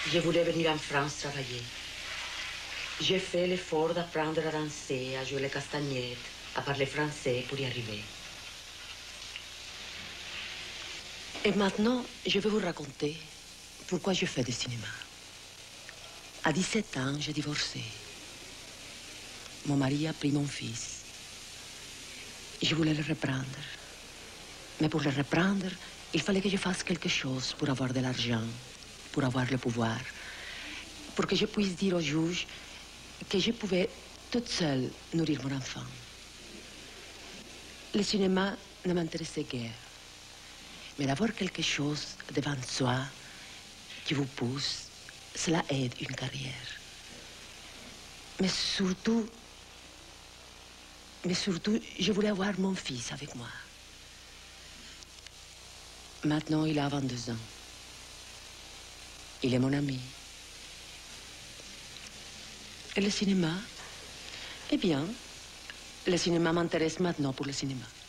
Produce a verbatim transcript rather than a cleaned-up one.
Je voulais venir en France travailler. J'ai fait l'effort d'apprendre à danser, à jouer les castagnettes, à parler français pour y arriver. Et maintenant, je vais vous raconter pourquoi je fais du cinéma. À dix-sept ans, j'ai divorcé. Mon mari a pris mon fils. Je voulais le reprendre. Mais pour le reprendre, il fallait que je fasse quelque chose pour avoir de l'argent, pour avoir le pouvoir, pour que je puisse dire au juge que je pouvais toute seule nourrir mon enfant. Le cinéma ne m'intéressait guère. Mais d'avoir quelque chose devant soi qui vous pousse, cela aide une carrière. Mais surtout, mais surtout, je voulais avoir mon fils avec moi. Maintenant, il a vingt-deux ans. Il est mon ami. Et le cinéma? Eh bien, le cinéma m'intéresse maintenant pour le cinéma.